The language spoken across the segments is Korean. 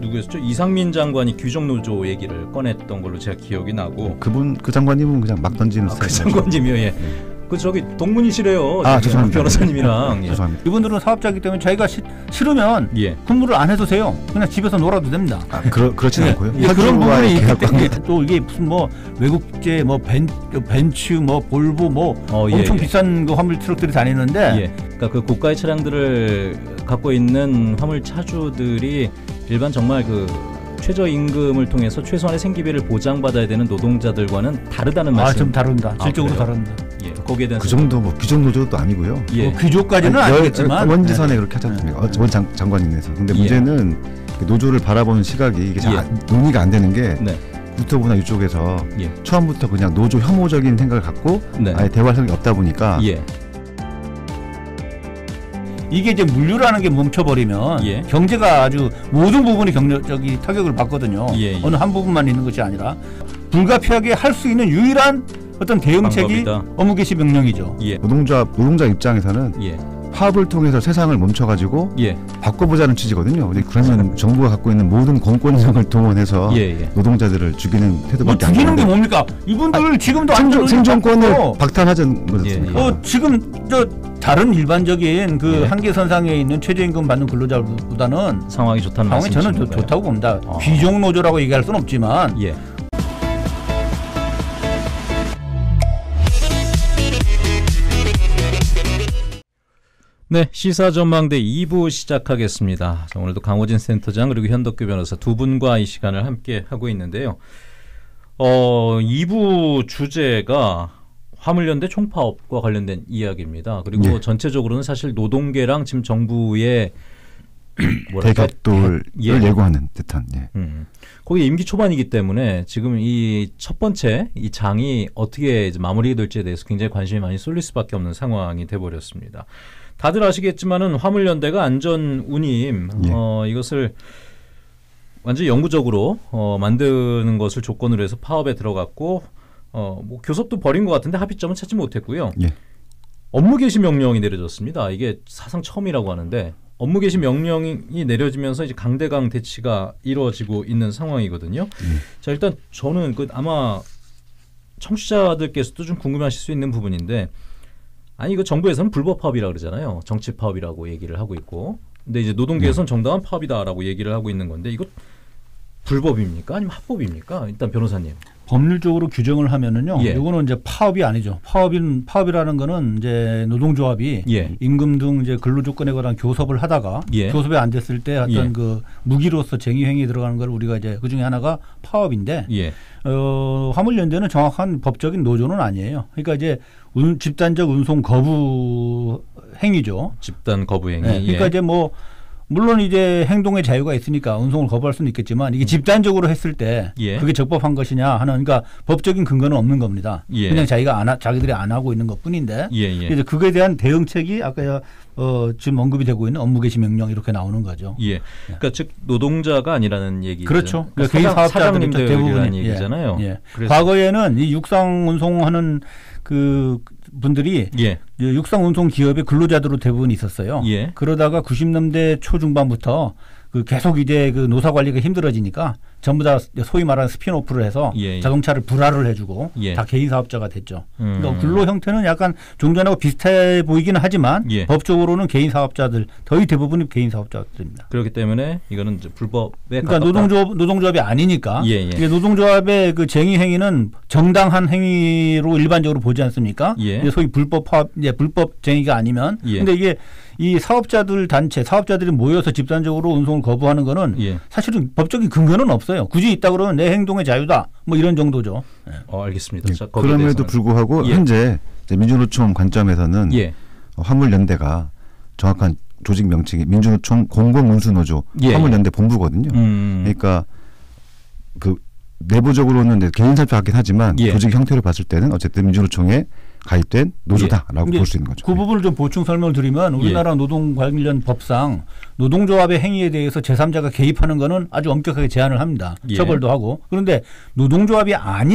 누구였죠? 이상민 장관이 규정노조 얘기를 꺼냈던 걸로 제가 기억이 나고 그 장관님은 그냥 막 던지는 그 스타일이죠. 장관님이요. 예. 그 저기 동문이시래요. 죄송합니다. 변호사님이랑. 예. 죄송합니다. 이분들은 사업자이기 때문에 자기가 싫으면 예. 근무를 안 해도 돼요. 그냥 집에서 놀아도 됩니다. 그렇진 않고요. 예, 그런 부분이 있기 계약관계. 때문에 또 이게 무슨 뭐 외국제 뭐 벤츠 뭐 볼보 뭐 엄청 비싼 그 화물 트럭들이 다니는데 예. 그러니까 그 고가의 차량들을 갖고 있는 화물 차주들이 일반 정말 그 최저임금을 통해서 최소한의 생계비를 보장받아야 되는 노동자들과는 다르다는 말씀. 좀 다릅니다. 질적으로 다릅니다. 예, 거기에 대한 그 정도 뭐 규정 노조도 아니고요. 예. 뭐 규조까지는 아니겠지만 원지선에 그렇게 하지 않습니까? 원 장관님에서. 근데 문제는 노조를 바라보는 시각이 이게 잘 논의가 안 되는 게 유튜브나 이쪽에서 처음부터 그냥 노조 혐오적인 생각을 갖고 아예 대화할 생각이 없다 보니까 이게 이제 물류라는 게 멈춰버리면 경제가 아주 모든 부분이 경제적인 타격을 받거든요. 어느 한 부분만 있는 것이 아니라 불가피하게 할 수 있는 유일한 어떤 대응책이 업무 개시 명령이죠. 노동자 입장에서는 파업을 통해서 세상을 멈춰가지고 바꿔보자는 취지거든요. 그러면 정부가 갖고 있는 모든 공권력을 동원해서 노동자들을 죽이는 태도밖에 안 죽이는 게 뭡니까? 이분들 지금도 생존권을 박탈하자는 거였습니까? 지금 다른 일반적인 그 한계선상에 있는 최저임금 받는 근로자보다는 상황이 좋다는 상황이 저는 좋다고 봅니다. 귀족노조라고 얘기할 수는 없지만 네, 시사전망대 2부 시작하겠습니다. 자, 오늘도 강호진 센터장 그리고 현덕규 변호사 두 분과 이 시간을 함께 하고 있는데요. 2부 주제가 화물연대 총파업과 관련된 이야기입니다. 그리고 전체적으로는 사실 노동계랑 지금 정부의 대격돌을 예고하는 듯한. 거기 임기 초반이기 때문에 지금 이 첫 번째 이 장이 어떻게 이제 마무리될지에 대해서 굉장히 관심이 많이 쏠릴 수밖에 없는 상황이 돼버렸습니다. 다들 아시겠지만은 화물연대가 안전운임 이것을 완전히 영구적으로 만드는 것을 조건으로 해서 파업에 들어갔고 뭐 교섭도 벌인 것 같은데 합의점은 찾지 못했고요. 업무 개시 명령이 내려졌습니다. 이게 사상 처음이라고 하는데 업무 개시 명령이 내려지면서 이제 강대강 대치가 이루어지고 있는 상황이거든요. 자, 일단 저는 아마 청취자들께서도 좀 궁금해하실 수 있는 부분인데, 아니 이거 정부에서는 불법 파업이라고 그러잖아요. 정치 파업이라고 얘기를 하고 있고, 근데 이제 노동계에서는 정당한 파업이다라고 얘기를 하고 있는 건데, 이거 불법입니까? 아니면 합법입니까? 일단 변호사님. 법률적으로 규정을 하면은요. 이거는 이제 파업이 아니죠. 파업이라는 거는 이제 노동조합이 임금 등 이제 근로조건에 관한 교섭을 하다가 교섭이 안 됐을 때 어떤 그 무기로서 쟁의행위에 들어가는 걸 우리가 이제 그 중에 하나가 파업인데 화물연대는 정확한 법적인 노조는 아니에요. 그러니까 이제 집단적 운송 거부 행위죠. 집단 거부 행위. 그러니까 이제 뭐 물론 이제 행동의 자유가 있으니까 운송을 거부할 수는 있겠지만 이게 집단적으로 했을 때 그게 적법한 것이냐 하는 그러니까 법적인 근거는 없는 겁니다. 그냥 자기들이 안 하고 있는 것뿐인데 그래서 그거에 대한 대응책이 아까 지금 언급이 되고 있는 업무 개시 명령 이렇게 나오는 거죠. 그러니까 즉 노동자가 아니라는 얘기죠. 그렇죠. 그러니까 개인 사업자들이 대부분이라는 얘기잖아요. 과거에는 이 육상 운송하는 그 분들이 육상 운송 기업의 근로자들로 대부분 있었어요. 그러다가 90년대 초중반부터 그 계속 이제 그 노사 관리가 힘들어지니까 전부 다 소위 말하는 스피노프를 해서 자동차를 불화를 해주고 다 개인 사업자가 됐죠. 그러니까 근로 형태는 약간 좀 전하고 비슷해 보이기는 하지만 법적으로는 개인 사업자들 거의 대부분이 개인 사업자들입니다. 그렇기 때문에 이거는 이제 불법에 그러니까 노동조합이 아니니까 노동조합의 그 쟁의 행위는 정당한 행위로 일반적으로 보지 않습니까? 소위 불법 파업, 불법 쟁의가 아니면 근데 이게 이 사업자들 단체, 사업자들이 모여서 집단적으로 운송을 거부하는 거는 사실은 법적인 근거는 없어요. 굳이 있다 그러면 내 행동의 자유다. 뭐 이런 정도죠. 알겠습니다. 자, 그럼에도 불구하고 현재 민주노총 관점에서는 화물연대가 정확한 조직 명칭이 민주노총 공공운수노조 화물연대 본부거든요. 그러니까 그 내부적으로는 이제 개인 사업자 같긴 하지만 조직 형태를 봤을 때는 어쨌든 민주노총에 가입된 노조다라고 볼 수 있는 거죠. 그 부분을 좀 보충 설명을 드리면 우리나라 노동 관련 법상 노동조합의 행위에 대해서 제3자가 개입하는 거는 아주 엄격하게 제한을 합니다. 처벌도 하고. 그런데 노동조합이 아닌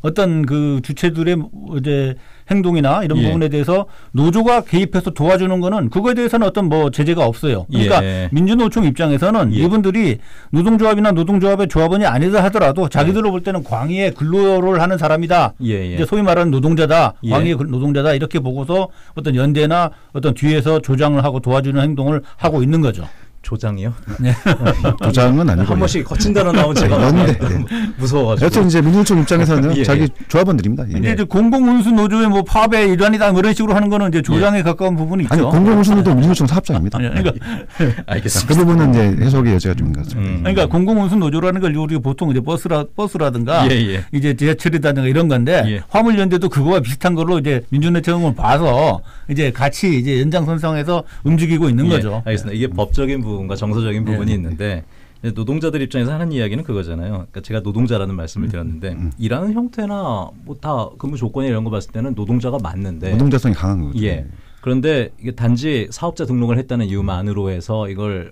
어떤 그 주체들의 이제 행동이나 이런 예. 부분에 대해서 노조가 개입해서 도와주는 거는 그거에 대해서는 어떤 뭐 제재가 없어요. 그러니까 예. 민주노총 입장에서는 예. 이분들이 노동조합이나 노동조합의 조합원이 아니다 하더라도 자기들로 볼 때는 광의의 근로를 하는 사람이다. 예. 이제 소위 말하는 노동자다. 예. 광의의 노동자다. 이렇게 보고서 어떤 연대나 어떤 뒤에서 조장을 하고 도와주는 행동을 하고 있는 거죠. 조장이요? 네. 조장은 아니고 한 번씩 거친 단어 나오면 제가 네. 무서워가지고. 여튼 이제 민주노총 입장에서는 예. 자기 조합원들입니다. 예. 근데 이제 공공운수 노조의 뭐 파업의 일환이다 뭐 이런 식으로 하는 거는 이제 조장에 가까운 부분이 있죠. 아니 공공운수노조 민주노총 사업장입니다. 그러니까 알겠습니다. 그 부분은 이제 해석의 여지가 좀 있는 것 같습니다. 그러니까 공공운수 노조라는 걸 우리가 보통 이제 버스라든가 예. 이제 지하철이라든가 이런 건데 예. 화물연대도 그거와 비슷한 거로 이제 민주노총을 봐서 이제 같이 이제 연장선상에서 움직이고 있는 거죠. 알겠습니다. 이게 법적인 부분과 정서적인 부분이 있는데 노동자들 입장에서 하는 이야기는 그거잖아요. 그러니까 제가 노동자라는 말씀을 드렸는데 일하는 형태나 뭐 다 근무 조건이 이런 거 봤을 때는 노동자가 맞는데 노동자성이 강한 거죠. 예. 그런데 이게 단지 사업자 등록을 했다는 이유만으로 해서 이걸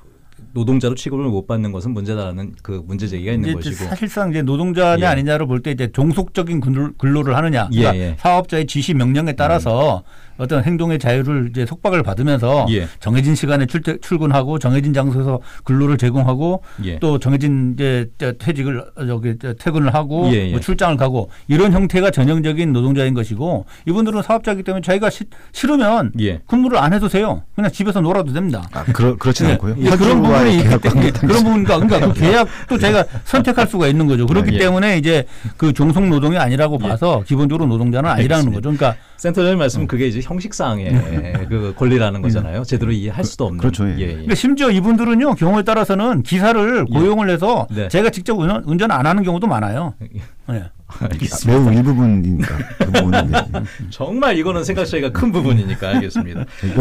노동자로 취급을 못 받는 것은 문제다라는 그 문제 제기가 있는 것이고 사실상 이제 노동자냐 예. 아니냐를 볼 때 이제 종속적인 근로를 하느냐, 그러니까 예. 사업자의 지시 명령에 따라서 어떤 행동의 자유를 이제 속박을 받으면서 예. 정해진 시간에 출근하고 정해진 장소에서 근로를 제공하고 예. 또 정해진 이제 퇴직을 퇴근을 하고 예. 뭐 출장을 가고 이런 형태가 전형적인 노동자인 것이고 이분들은 사업자이기 때문에 자기가 싫으면 예. 근무를 안 해도 돼요. 그냥 집에서 놀아도 됩니다. 그렇진 않고요. 그런 부분이 그런 부분과 그러니까 그 계약도 자기가 선택할 수가 있는 거죠. 그렇기 예. 때문에 이제 그 종속 노동이 아니라고 봐서 기본적으로 노동자는 아니라는 거죠. 그러니까 센터장님 말씀은 그게 이제 형식상의 그 권리라는 거잖아요. 제대로 이해할 수도 없는. 그렇죠. 예. 그러니까 심지어 이분들은요 경우에 따라서는 기사를 고용을 해서 네. 제가 직접 운전 안 하는 경우도 많아요. 네. 알겠습니다. 매우 일부분이니까 그 부분은 정말 이거는 생각 차이가 큰 부분이니까 알겠습니다.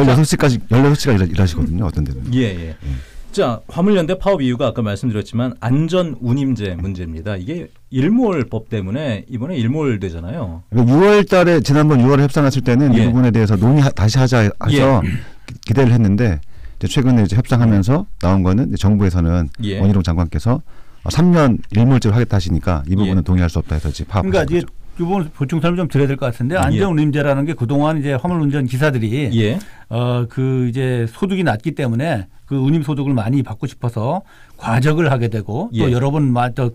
16시간 일하시거든요. 어떤 데는. 예. 자, 화물연대 파업 이유가 아까 말씀드렸지만 안전 운임제 문제입니다. 이게 일몰법 때문에 이번에 일몰되잖아요. 6월 달에 지난번 6월에 협상했을 때는 이 부분에 대해서 다시 하자 해서 기대를 했는데 이제 최근에 이제 협상하면서 나온 거는 이제 정부에서는 원희룡 장관께서 3년 일몰제를 하겠다 하시니까 이 부분은 동의할 수 없다 해서 지금 파업을 그러니까 이제 이 부분 보충 설명 좀 드려야 될 것 같은데 안전운임제라는 게 그동안 이제 화물운전 기사들이 그 이제 소득이 낮기 때문에 그 운임 소득을 많이 받고 싶어서 과적을 하게 되고 또 여러 번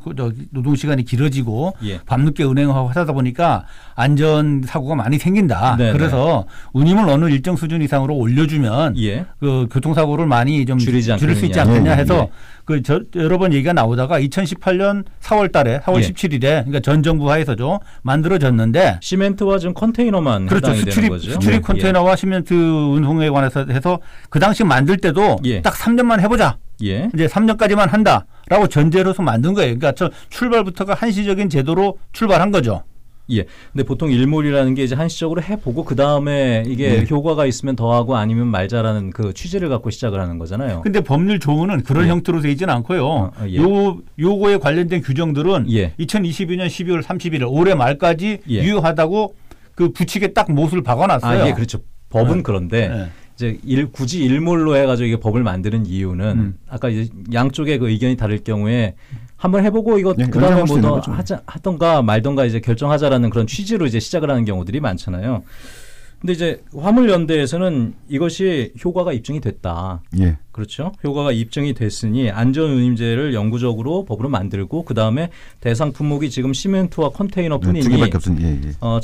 노동 시간이 길어지고 밤늦게 운행하고 하다 보니까 안전 사고가 많이 생긴다. 네네. 그래서 운임을 어느 일정 수준 이상으로 올려주면 그 교통사고를 많이 좀 줄일 수 있지 않겠냐 해서 그 여러 번 얘기가 나오다가 2018년 4월달에 4월 17일에 그러니까 전 정부 하에서죠 만들어졌는데 시멘트와 지금 컨테이너만 그렇죠. 해당이 되는 거죠. 수출입 컨테이너와 시멘트 운송에 관해서 해서 그 당시 만들 때도 딱 3년만 해보자. 이제 3년까지만 한다라고 전제로서 만든 거예요. 그러니까 출발부터가 한시적인 제도로 출발한 거죠. 근데 보통 일몰이라는 게 이제 한시적으로 해보고 그 다음에 이게 효과가 있으면 더하고 아니면 말자라는 그 취지를 갖고 시작을 하는 거잖아요. 근데 법률 조문은 그런 형태로 되어 있지는 않고요. 요거에 관련된 규정들은 2022년 12월 31일 올해 말까지 유효하다고 그 부칙에 딱 못을 박아놨어요. 그렇죠. 법은 그런데. 이제 굳이 일몰로 해가지고 이게 법을 만드는 이유는 아까 이제 양쪽의 그 의견이 다를 경우에 한번 해보고 이거 그다음에 뭐 더 하던가 말던가 이제 결정하자라는 그런 취지로 이제 시작을 하는 경우들이 많잖아요. 근데 이제 화물연대에서는 이것이 효과가 입증이 됐다. 그렇죠. 효과가 입증이 됐으니 안전운임제를 영구적으로 법으로 만들고 그다음에 대상 품목이 지금 시멘트와 컨테이너뿐이니 두 개밖에 없으니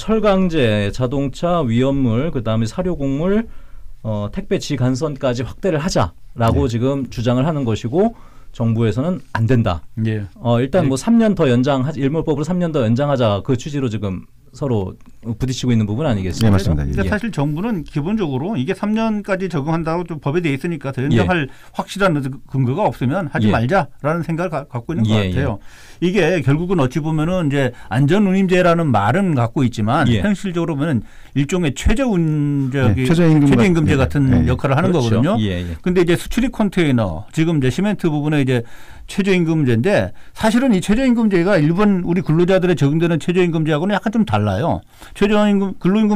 철강제, 자동차, 위험물, 그다음에 사료곡물 택배 지간선까지 확대를 하자라고 지금 주장을 하는 것이고 정부에서는 안 된다. 일단 뭐 3년 더 일몰법으로 3년 더 연장하자 그 취지로 지금 서로 부딪히고 있는 부분 아니겠습니까? 맞습니다. 그러니까 사실 정부는 기본적으로 이게 3년까지 적용한다고 좀 법에 돼 있으니까 더 연장할 확실한 근거가 없으면 하지 말자라는 생각을 갖고 있는 것 같아요. 이게 결국은 어찌 보면은 이제 안전운임제라는 말은 갖고 있지만 현실적으로 보면 일종의 최저임금제 같은 역할을 하는 거거든요. 근데 이제 수출입 컨테이너 지금 이제 시멘트 부분에 이제 최저임금제인데 사실은 이 최저임금제가 일본 우리 근로자들에 적용되는 최저임금제하고는 약간 좀 달라요. 최저임금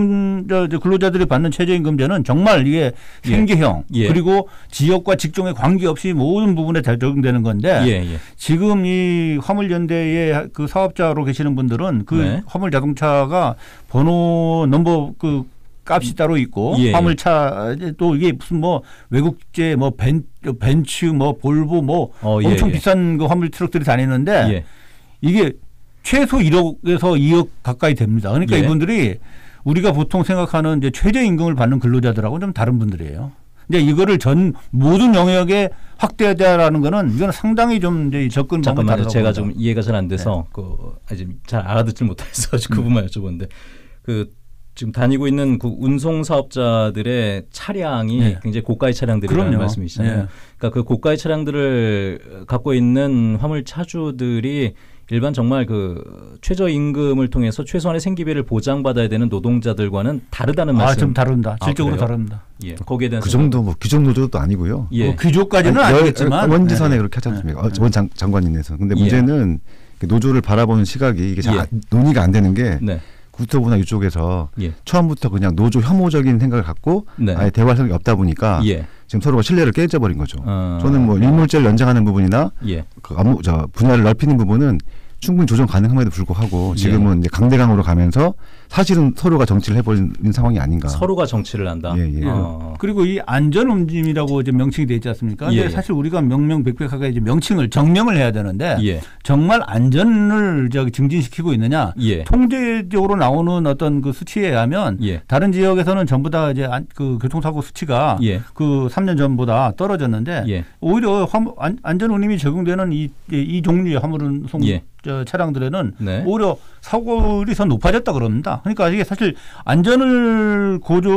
근로자들이 받는 최저임금제는 정말 이게 생계형 그리고 지역과 직종에 관계없이 모든 부분에 다 적용되는 건데 지금 이 화물연대의 그 사업자로 계시는 분들은 그 화물 자동차가 번호 넘버 그 값이 따로 있고 화물차 또 이게 무슨 뭐 외국제 뭐 벤츠 뭐 볼보 뭐 엄청 비싼 그 화물 트럭들이 다니는데 이게 최소 1억에서 2억 가까이 됩니다. 그러니까 이분들이 우리가 보통 생각하는 이제 최저임금을 받는 근로자들하고는 좀 다른 분들이에요. 근데 이거를 전 모든 영역에 확대하자라는 거는 이건 상당히 좀 이제 접근 방법이 다르다고. 제가 좀 이해가 잘 안 돼서 그 아직 잘 알아듣지 못해서 그 부분만 여쭤보는데 그 지금 다니고 있는 그 운송 사업자들의 차량이 굉장히 고가의 차량들이라는 말씀이시잖아요. 그러니까 그 고가의 차량들을 갖고 있는 화물 차주들이 일반 정말 그 최저임금을 통해서 최소한의 생계비를 보장받아야 되는 노동자들과는 다르다는 말씀. 좀 다릅니다. 질적으로 다릅니다. 거기에 대한 그 정도 뭐 규정 노조도 아니고요. 뭐 규조까지는 아니겠지만 원지선에 그렇게 하지 않습니까? 원 장관님에서. 근데 문제는 노조를 바라보는 시각이 이게 잘 논의가 안 되는 게 국토부나 이쪽에서 처음부터 그냥 노조 혐오적인 생각을 갖고 아예 대화할 생각이 없다 보니까 지금 서로가 신뢰를 깨져버린 거죠. 저는 뭐 일몰제를 연장하는 부분이나 그 분야를 넓히는 부분은 충분히 조정 가능함에도 불구하고 지금은 이제 강대강으로 가면서 사실은 서로가 정치를 해버린 상황이 아닌가. 서로가 정치를 한다. 그리고 이 안전운임이라고 이제 명칭이 되어 있지 않습니까? 근데 사실 우리가 명명백백하게 이제 정명을 해야 되는데 정말 안전을 증진시키고 있느냐? 통계적으로 나오는 어떤 그 수치에 의하면 다른 지역에서는 전부 다 이제 그 교통사고 수치가 그 3년 전보다 떨어졌는데 오히려 안전운임이 적용되는 이 종류의 화물운송 차량들에는 오히려 사고율이 더 높아졌다 그럽니다. 그러니까 이게 사실 안전을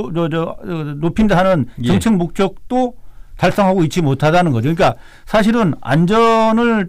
높인다 하는 정책 목적도 달성하고 있지 못하다는 거죠. 그러니까 사실은 안전을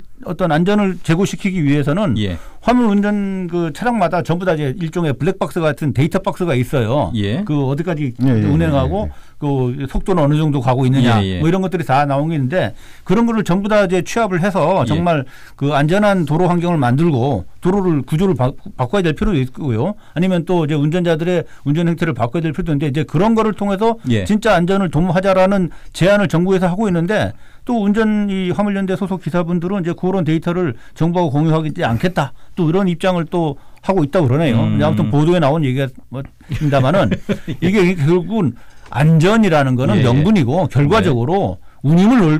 제고시키기 위해서는 화물 운전 그 차량마다 전부 다 이제 일종의 블랙박스 같은 데이터 박스가 있어요. 그 어디까지 운행하고 그 속도는 어느 정도 가고 있느냐 뭐 이런 것들이 다 나온 게 있는데 그런 거를 전부 다 이제 취합을 해서 정말 그 안전한 도로 환경을 만들고 도로를 구조를 바꿔야 될 필요도 있고요. 아니면 또 이제 운전자들의 운전 행태를 바꿔야 될 필요도 있는데 이제 그런 거를 통해서 진짜 안전을 도모하자라는 제안을 정부에서 하고 있는데 또 이 화물연대 소속 기사분들은 이제 그런 데이터를 정부하고 공유하지 않겠다. 또 이런 입장을 또 하고 있다고 그러네요. 아무튼 보도에 나온 얘기가 있습니다만은 이게 결국은 안전이라는 거는 명분이고 결과적으로 운임을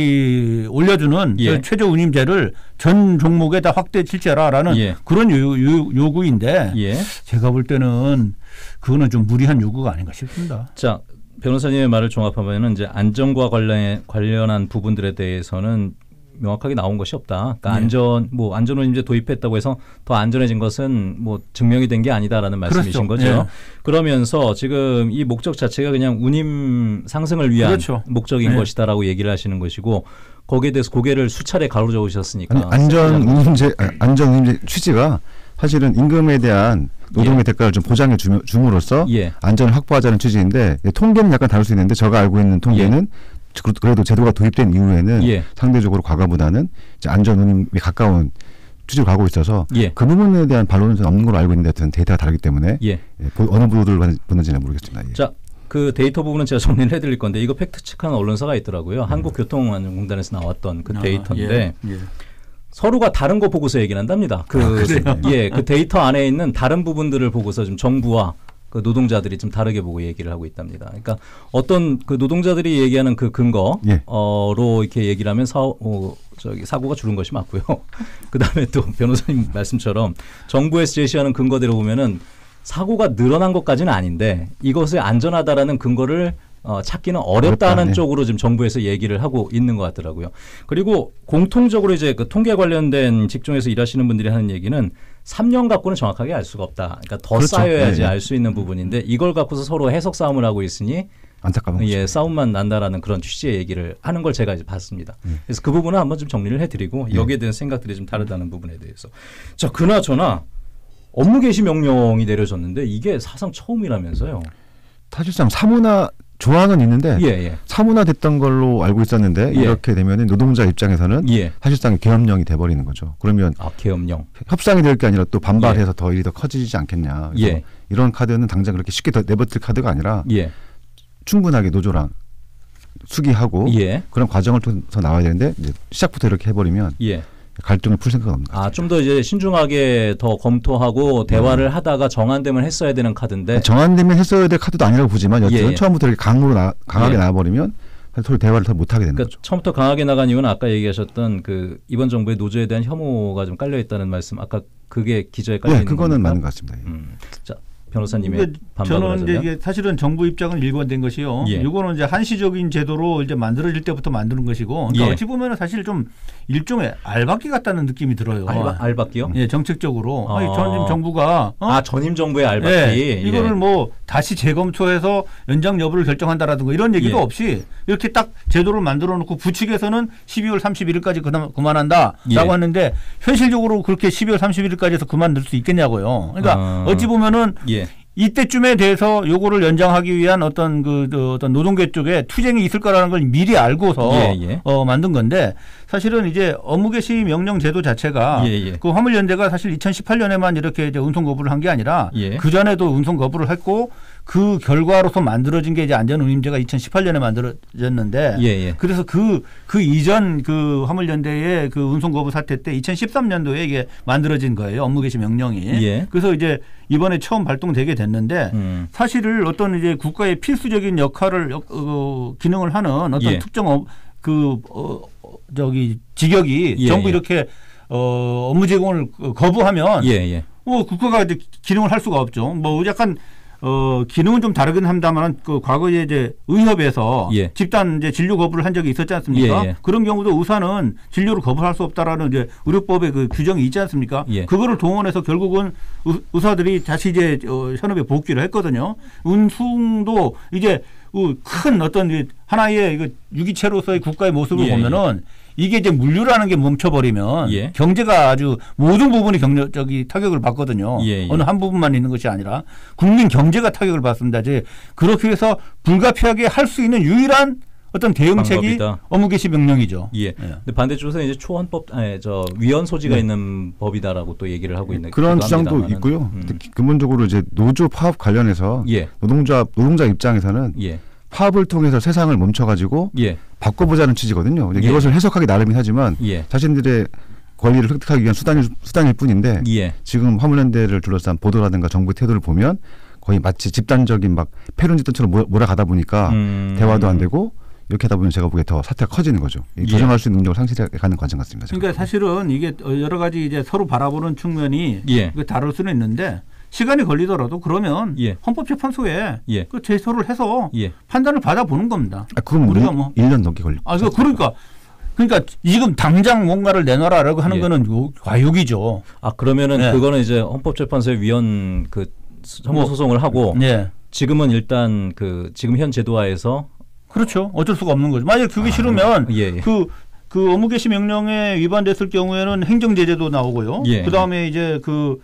올려주는 최저 운임제를 전 종목에다 확대 실제라라는 그런 요구인데 제가 볼 때는 그거는 좀 무리한 요구가 아닌가 싶습니다. 자, 변호사님의 말을 종합하면 이제 안전과 관련한 부분들에 대해서는 명확하게 나온 것이 없다. 그러니까 안전운임제 도입했다고 해서 더 안전해진 것은 뭐 증명이 된 게 아니다라는 말씀이신 거죠. 그러면서 지금 이 목적 자체가 그냥 운임 상승을 위한 목적인 것이다라고 얘기를 하시는 것이고 거기에 대해서 고개를 수차례 가로저으셨으니까 안전운임제 취지가 사실은 임금에 대한 노동의 대가를 좀 보장해 줌으로써 안전을 확보하자는 취지인데 통계는 약간 다를 수 있는데 제가 알고 있는 통계는 그래도 제도가 도입된 이후에는 상대적으로 과거보다는 이제 안전운임에 가까운 취지로 가고 있어서 그 부분에 대한 반론은 없는 걸로 알고 있는데 하여튼 데이터가 다르기 때문에 어느 보도를 보는지는 모르겠습니다. 자, 그 데이터 부분은 제가 정리를 해드릴 건데 이거 팩트체크하는 언론사가 있더라고요. 한국교통안전공단에서 나왔던 그 데이터인데 서로가 다른 거 보고서 얘기를 한답니다. 그 데이터 안에 있는 다른 부분들을 보고서 좀 정부와 그 노동자들이 좀 다르게 보고 얘기를 하고 있답니다. 그러니까 어떤 그 노동자들이 얘기하는 그 근거로 이렇게 얘기를 하면 사고가 줄은 것이 맞고요. 그다음에 또 변호사님 말씀처럼 정부에서 제시하는 근거대로 보면은 사고가 늘어난 것까지는 아닌데 이것을 안전하다라는 근거를 찾기는 어렵다는 쪽으로 지금 정부에서 얘기를 하고 있는 것 같더라고요. 그리고 공통적으로 이제 그 통계 관련된 직종에서 일하시는 분들이 하는 얘기는 3년 갖고는 정확하게 알 수가 없다. 그러니까 더 쌓여야지 알 수 있는 부분인데 이걸 갖고서 서로 해석 싸움을 하고 있으니 안타까운 싸움만 난다라는 그런 취지의 얘기를 하는 걸 제가 이제 봤습니다. 그래서 그 부분은 한번 좀 정리를 해드리고 여기에 대한 생각들이 좀 다르다는 부분에 대해서. 자, 그나저나 업무 개시 명령이 내려졌는데 이게 사상 처음이라면서요. 사실상 사무나 조항은 있는데 사문화됐던 걸로 알고 있었는데 이렇게 되면 노동자 입장에서는 사실상 계엄령이 돼버리는 거죠. 그러면 계엄령 협상이 될 게 아니라 또 반발해서 더 일이 더 커지지 않겠냐. 이런 카드는 당장 그렇게 쉽게 더 내버릴 카드가 아니라 충분하게 노조랑 수기하고 그런 과정을 통해서 나와야 되는데 이제 시작부터 이렇게 해버리면 갈등을 풀 생각은 없는 거죠. 좀 더 이제 신중하게 더 검토하고 대화를 하다가 정안되면 했어야 되는 카드인데 정안되면 했어야 될 카드도 아니라고 보지만 여튼 처음부터 이렇게 강하게 나와버리면 서로 대화를 더 못하게 되는 거죠. 처음부터 강하게 나간 이유는 아까 얘기하셨던 그 이번 정부의 노조에 대한 혐오가 좀 깔려 있다는 말씀. 아까 그게 기저에 깔려 있는 그거는 겁니까? 맞는 것 같습니다. 자. 변호사님의 저는 이제 이게 사실은 정부 입장은 일관된 것이요. 이거는 이제 한시적인 제도로 이제 만들어질 때부터 만드는 것이고, 그러니까 어찌 보면은 사실 좀 일종의 알박기 같다는 느낌이 들어요. 알박기요? 정책적으로. 전임 정부가 전임 정부의 알박기. 이거를 뭐 다시 재검토해서 연장 여부를 결정한다라든가 이런 얘기도 없이 이렇게 딱 제도를 만들어놓고 부측에서는 12월 31일까지 그만한다라고 하는데 현실적으로 그렇게 12월 31일까지 해서 그만둘 수 있겠냐고요. 그러니까 어찌 보면은 이때쯤에 대해서 요거를 연장하기 위한 어떤 어떤 노동계 쪽에 투쟁이 있을 거라는 걸 미리 알고서 만든 건데 사실은 이제 업무 개시 명령 제도 자체가 그 화물연대가 사실 2018년에만 이렇게 이제 운송 거부를 한 게 아니라 그 전에도 운송 거부를 했고 그 결과로서 만들어진 게 이제 안전운임제가 2018년에 만들어졌는데 그래서 그 이전 그 화물연대의 그 운송 거부 사태 때 2013년도에 이게 만들어진 거예요. 업무 개시 명령이. 그래서 이제 이번에 처음 발동되게 됐는데 사실을 어떤 이제 국가의 필수적인 역할을 기능을 하는 어떤 특정 직역이 전부 이렇게 업무 제공을 거부하면 국가가 이제 기능을 할 수가 없죠. 뭐 약간 기능은 좀 다르긴 합니다만 그 과거에 이제 의협에서 집단 이제 진료 거부를 한 적이 있었지 않습니까? 그런 경우도 의사는 진료를 거부할 수 없다라는 이제 의료법의 그 규정이 있지 않습니까? 그거를 동원해서 결국은 의사들이 다시 이제 현업에 복귀를 했거든요. 운송도 이제 큰 어떤 하나의 유기체로서의 국가의 모습을 보면은 이게 이제 물류라는 게 멈춰버리면 경제가 아주 모든 부분이 타격을 받거든요. 어느 한 부분만 있는 것이 아니라 국민 경제가 타격을 받습니다. 이제 그렇게 해서 불가피하게 할 수 있는 유일한 어떤 대응책이 업무 개시 명령이죠. 근데 반대쪽에서 이제 위헌 소지가 있는 법이다라고 또 얘기를 하고 있는 그런 주장도 합니다만은. 있고요. 근본적으로 이제 노조 파업 관련해서 노동자 입장에서는 파업을 통해서 세상을 멈춰가지고 바꿔보자는 취지거든요. 이것을 해석하기 나름이긴 하지만 자신들의 권리를 획득하기 위한 수단일 뿐인데 지금 화물연대를 둘러싼 보도라든가 정부 태도를 보면 거의 마치 집단적인 막 패륜집단처럼 몰아가다 보니까 대화도 안 되고 이렇게 하다 보면 제가 보기에 더 사태가 커지는 거죠. 조정할 수 있는 능력을 상실해가는 과정 같습니다. 그러니까 사실은 이게 여러 가지 이제 서로 바라보는 측면이 다를 수는 있는데 시간이 걸리더라도 그러면 헌법재판소에 그 제소를 해서 판단을 받아보는 겁니다. 그럼 우리가 1년 넘게 걸릴 거죠. 그러니까 지금 당장 뭔가를 내놔라라고 하는 거는 과욕이죠. 그러면은 그거는 이제 헌법재판소에 위헌 선고 소송을 하고 지금은 일단 지금 현 제도하에서 그렇죠. 어쩔 수가 없는 거죠. 만약 그게 싫으면 그 업무 개시 명령에 위반됐을 경우에는 행정제재도 나오고요. 그 다음에 이제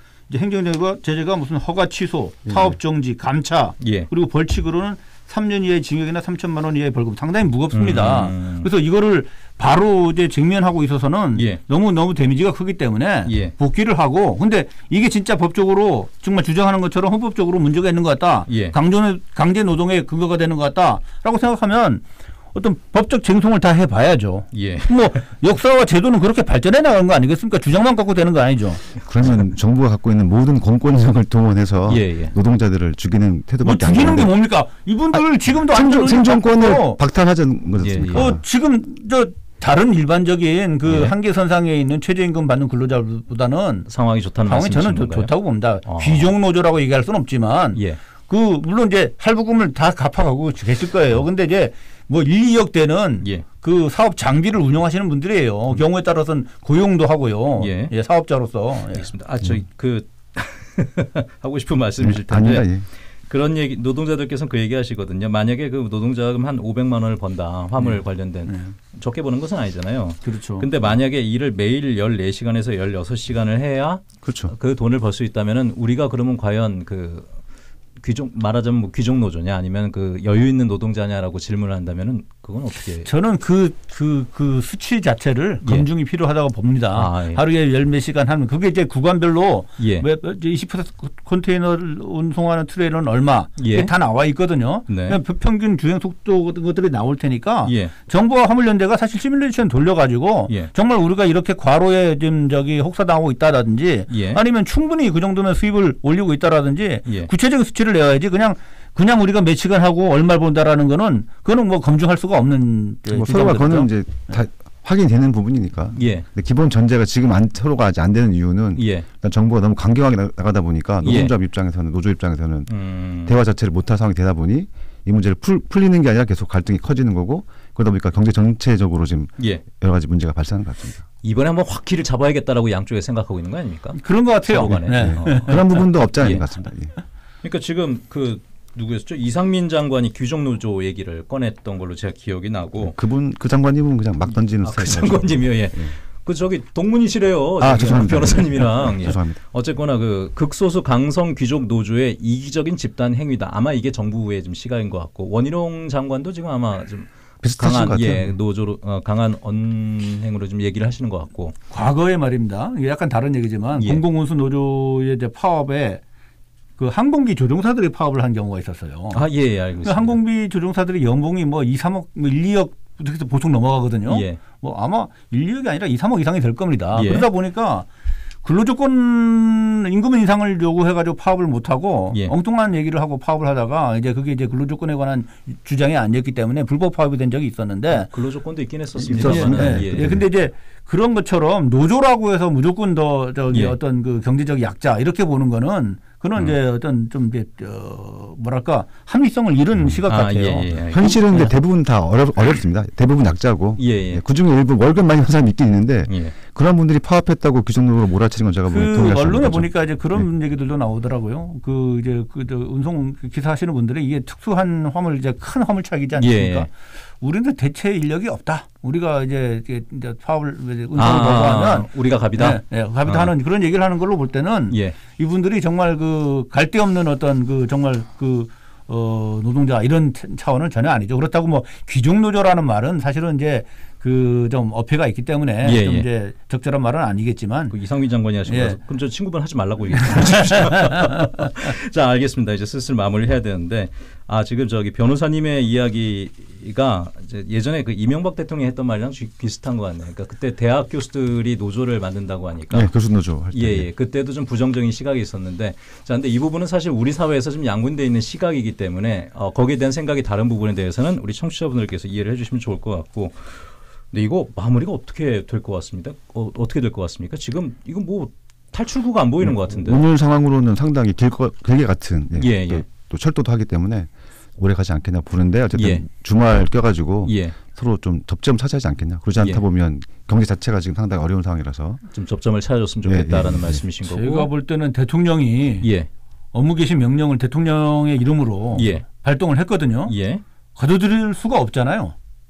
행정제재가 무슨 허가 취소, 사업 정지, 감차 그리고 벌칙으로는 3년 이하의 징역이나 3천만 원 이하의 벌금 상당히 무겁습니다. 그래서 이거를 바로 이제 직면하고 있어서는 너무 데미지가 크기 때문에 복귀를 하고 근데 이게 진짜 법적으로 정말 주장하는 것처럼 헌법적으로 문제가 있는 것 같다. 강제 노동의 근거가 되는 것 같다라고 생각하면 어떤 법적 쟁송을 다 해봐야죠. 뭐 역사와 제도는 그렇게 발전해 나간 거 아니겠습니까? 주장만 갖고 되는 거 아니죠. 그러면 정부가 갖고 있는 모든 공권력을 동원해서 노동자들을 죽이는 태도밖에 안 되는데. 죽이는 게 뭡니까? 이분들 지금도 생존권을 박탈하자는 거잖습니까? 지금 다른 일반적인 한계선상에 있는 최저임금 받는 근로자보다는 상황이 좋다는 말씀이신가요? 저는 좋다고 봅니다. 귀족노조라고 얘기할 수는 없지만 물론 이제 할부금을 다 갚아가고 계실 거예요. 근데 이제 뭐 1, 2억 대는 그 사업 장비를 운영하시는 분들이에요. 경우에 따라서는 고용도 하고요. 사업자로서. 알겠습니다. 하고 싶은 말씀이실 텐데. 그런 얘기 노동자들께서는 그 얘기하시거든요. 만약에 그 노동자금 한 500만 원을 번다. 화물 관련된 적게 버는 것은 아니잖아요. 그렇죠. 근데 만약에 일을 매일 14시간에서 16시간을 해야 그 돈을 벌 수 있다면은 우리가 그러면 과연 말하자면 뭐 귀족 노조냐 아니면 그 여유 있는 노동자냐라고 질문을 한다면은 그건 어떻게? 저는 그 수치 자체를 검증이 필요하다고 봅니다. 하루에 10몇 시간 하면 그게 이제 구간별로 20% 컨테이너 운송하는 트레일러는 얼마 다 나와 있거든요. 네. 평균 주행 속도 같은 것들이 나올 테니까 정부와 화물연대가 사실 시뮬레이션 돌려가지고 정말 우리가 이렇게 과로에 지금 혹사당하고 있다라든지 아니면 충분히 그 정도면 수입을 올리고 있다라든지 구체적인 수치를 내야지 그냥 우리가 몇 시간 하고 얼마를 본다라는 그거는 뭐 검증할 수가 없는. 서로가 그거는 이제 다 확인되는 부분이니까. 근데 기본 전제가 지금 서로가 아직 안 되는 이유는 일단 정부가 너무 강경하게 나가다 보니까 노동자 입장에서는 노조 입장에서는 대화 자체를 못할 상황이 되다 보니 이 문제를 풀리는 게 아니라 계속 갈등이 커지는 거고 그러다 보니까 경제 전체적으로 지금 여러 가지 문제가 발생하는 것 같습니다. 이번에 한번 확 길을 잡아야겠다라고 양쪽에 생각하고 있는 거 아닙니까? 그런 것 같아요. 그런 부분도 없지 않은 것 같습니다. 그러니까 지금 누구였죠? 이상민 장관이 귀족 노조 얘기를 꺼냈던 걸로 제가 기억이 나고 그 장관님은 그냥 막 던지는 스타일. 그 장관님이요. 그 동문이시래요. 죄송합니다. 변호사님이랑. 죄송합니다. 어쨌거나 그 극소수 강성 귀족 노조의 이기적인 집단 행위다. 아마 이게 정부의 좀 시각인 것 같고 원희룡 장관도 지금 아마 좀 강한 노조로 강한 언행으로 좀 얘기를 하시는 것 같고. 과거에 말입니다. 이게 약간 다른 얘기지만 공공운수 노조의 이제 파업에 그 항공기 조종사들이 파업을 한 경우가 있었어요. 알고 있습니다. 그 항공기 조종사들이 연봉이 뭐 2, 3억, 1, 2억 그래서 보통 넘어가거든요. 뭐 아마 1, 2억이 아니라 2, 3억 이상이 될 겁니다. 그러다 보니까 근로조건 임금 인상을 요구해가지고 파업을 못하고 엉뚱한 얘기를 하고 파업을 하다가 이제 그게 이제 근로조건에 관한 주장이 아니었기 때문에 불법 파업이 된 적이 있었는데 근로조건도 있긴 했었습니다. 근데 이제 그런 것처럼 노조라고 해서 무조건 더 어떤 그 경제적 약자 이렇게 보는 거는 그런 이제 어떤 좀 이제 뭐랄까 합리성을 잃은 시각 같아요. 현실은 근데 대부분 다 어렵습니다. 대부분 약자고 그중에 일부 월급 많이 받는 사람이 있긴 있는데 그런 분들이 파업했다고 규정적으로 몰아치는 건 제가 그 언론에 보니까 이제 그런 얘기들도 나오더라고요. 그 이제 운송 기사 하시는 분들이 이게 특수한 화물 이제 큰 화물차이지 않습니까? 우리는 대체 인력이 없다. 우리가 이제 파업을 운송을 보고 하면 우리가 갑이다. 갑이다 하는 그런 얘기를 하는 걸로 볼 때는 이분들이 정말 그 갈데 없는 어떤 그 정말 노동자 이런 차원은 전혀 아니죠. 그렇다고 뭐 귀족 노조라는 말은 사실은 이제 그 좀 어폐가 있기 때문에 좀 이제 적절한 말은 아니겠지만 그 이상민 장관이 하신 거라서 그럼 저 친구분 하지 말라고 얘기했어요. 자, 알겠습니다. 이제 슬슬 마무리해야 되는데 지금 변호사님의 이야기가 이제 예전에 그 이명박 대통령이 했던 말이랑 비슷한 것 같네요. 그러니까 그때 대학 교수들이 노조를 만든다고 하니까 교수 노조 할 때. 그때도 좀 부정적인 시각이 있었는데 근데 이 부분은 사실 우리 사회에서 좀 양분되어 있는 시각이기 때문에 거기에 대한 생각이 다른 부분에 대해서는 우리 청취자분들께서 이해를 해주시면 좋을 것 같고. 근데 이거 마무리가 어떻게 될 것 같습니다. 어떻게 될 것 같습니까? 지금 이건 뭐 탈출구가 안 보이는 것 같은데. 오늘 상황으로는 상당히 길게 같은 또 철도도 하기 때문에 오래 가지 않겠냐 보는데 어쨌든 주말 껴가지고 서로 좀 접점 찾아야지 않겠냐. 그러지 않다 보면 경제 자체가 지금 상당히 어려운 상황이라서 좀 접점을 찾아줬으면 좋겠다라는 말씀이신 거고. 제가 볼 때는 대통령이 업무 개시 명령을 대통령의 이름으로 발동을 했거든요. 가둬들일 수가 없잖아요.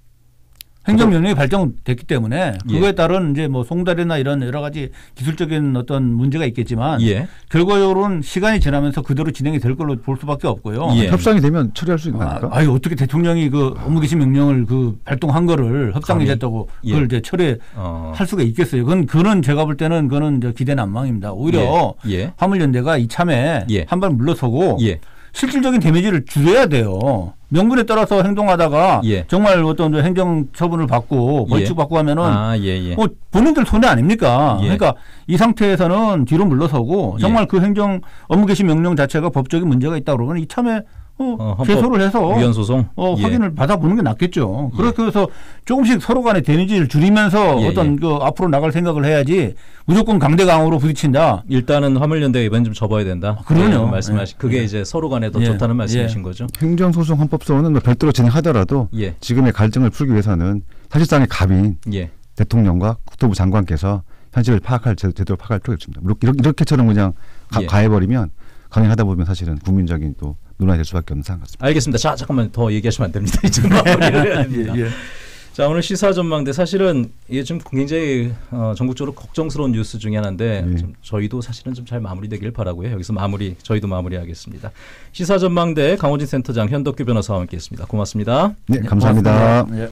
행정명령이 발정됐기 때문에 그거에 따른 이제 뭐 송달이나 이런 여러 가지 기술적인 어떤 문제가 있겠지만 결과적으로는 시간이 지나면서 그대로 진행이 될 걸로 볼 수밖에 없고요. 협상이 되면 처리할 수 있는 거 아닙니까? 어떻게 대통령이 그 업무 개시 명령을 그 발동한 거를 협상이 됐다고 그걸 이제 처리할 수가 있겠어요. 그건 제가 볼 때는 그거는 기대난망입니다. 오히려 화물연대가 이참에 한 발 물러서고 실질적인 데미지를 줄여야 돼요. 명분에 따라서 행동하다가 정말 어떤 행정 처분을 받고 벌칙 받고 하면은 뭐 본인들 손해 아닙니까? 그러니까 이 상태에서는 뒤로 물러서고 정말 그 행정 업무 개시 명령 자체가 법적인 문제가 있다 그러면 이참에 제소를 해서 위헌 소송 확인을 받아보는 게 낫겠죠. 그렇게 해서 조금씩 서로 간의 데미지를 줄이면서 어떤 그 앞으로 나갈 생각을 해야지 무조건 강대강으로 부딪힌다. 일단은 화물연대가 이번 좀 접어야 된다. 그럼요. 말씀하신 그게 이제 서로 간에 더 좋다는 말씀이신 거죠. 행정소송 헌법소원은 별도로 진행하더라도 지금의 갈등을 풀기 위해서는 사실상의 갑인 대통령과 국토부 장관께서 현실을 제대로 파악할 필요가 있습니다. 이렇게처럼 그냥 가해버리면 강행하다 보면 사실은 국민적인 또 논란이 될 수밖에 없는 상황 같습니다. 알겠습니다. 자, 잠깐만 더 얘기하시면 안 됩니다. 이제 마무리를 해야 됩니다. 자, 오늘 시사 전망대 사실은 이게 좀 굉장히 전국적으로 걱정스러운 뉴스 중에 하나인데 좀 저희도 사실은 좀 잘 마무리되길 바라고요. 여기서 저희도 마무리하겠습니다. 시사 전망대 강호진 센터장, 현덕규 변호사와 함께했습니다. 고맙습니다. 네, 감사합니다. 네.